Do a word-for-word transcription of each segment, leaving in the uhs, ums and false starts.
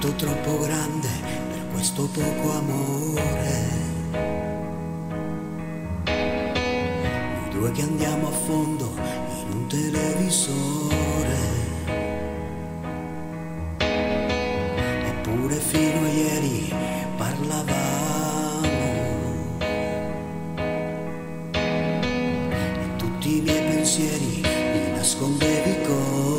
tutto troppo grande per questo poco amore. Noi due che andiamo a fondo in un televisore, eppure fino a ieri parlavamo e tutti i miei pensieri li nascondevi con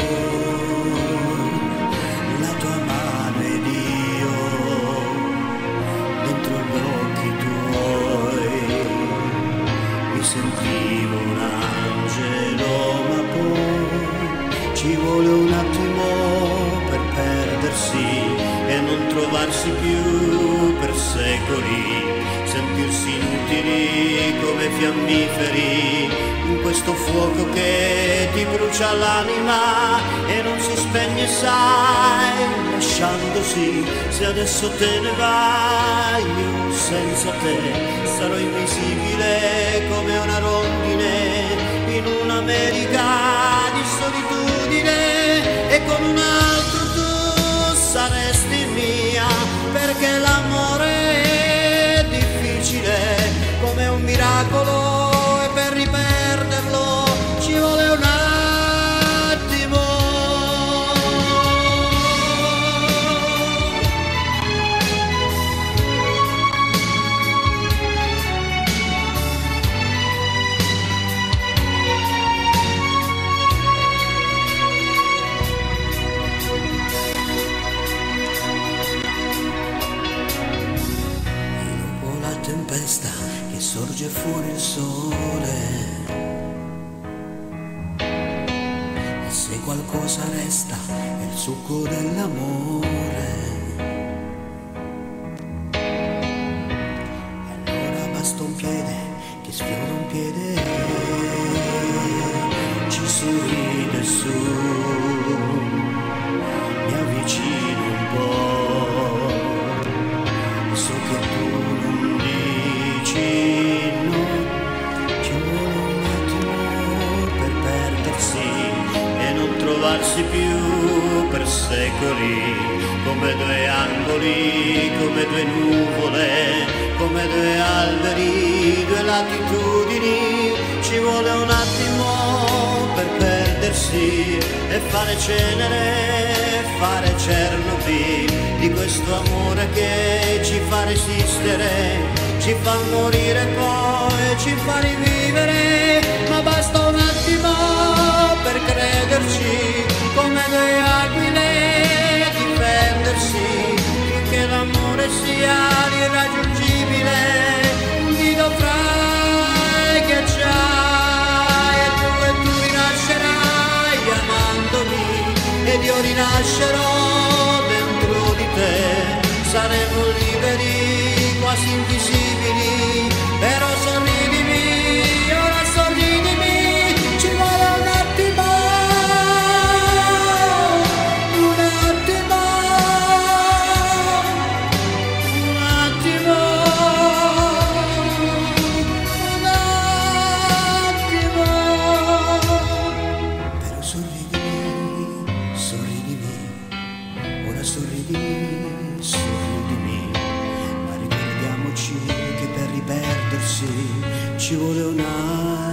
la tua mano ed io dentro gli occhi tuoi mi sentivo un angelo, ma poi ci vuole un attimo per perdersi e non trovarsi più per secoli, sentirsi inutili come fiammiferi in questo fuoco che ti brucia l'anima e non si spegne, sai, lasciandosi. Se adesso te ne vai, io senza te sarò invisibile come una rondine in un'America di solitudine, e con un altro tu saresti mia, perché l'amore è difficile come un miracolo e per riperderlo ci vuole un attimo. Tempesta che sorge fuori il sole, e se qualcosa resta è il succo dell'amore. E allora basta un piede che sfiora un piede, ci sorride su, mi avvicino un po', e so che tu non dici no, ci vuole un attimo per perdersi e non trovarsi più per secoli, come due angoli, come due nuvole, come due alberi, due latitudini. Ci vuole un attimo per perdersi e fare cenere, fare Chernobyl di questo amore che ci fa resistere, ci fa morire poi ci fa rivivere, ma basta un attimo per crederci, come due aquile difendersi, finché l'amore sia irraggiungibile, un nido fra i ghiacciai, e tu e tu rinascerai amandomi ed io rinascerò dentro di te, saremo liberi, quasi invisibili, però sorridimi, ora sorridimi, ci vuole un attimo, un attimo, un attimo, un attimo, però sorridimi, sorridimi, ora sorridimi, sorridimi, ma ricordiamoci che per riperdersi ci vuole un attimo.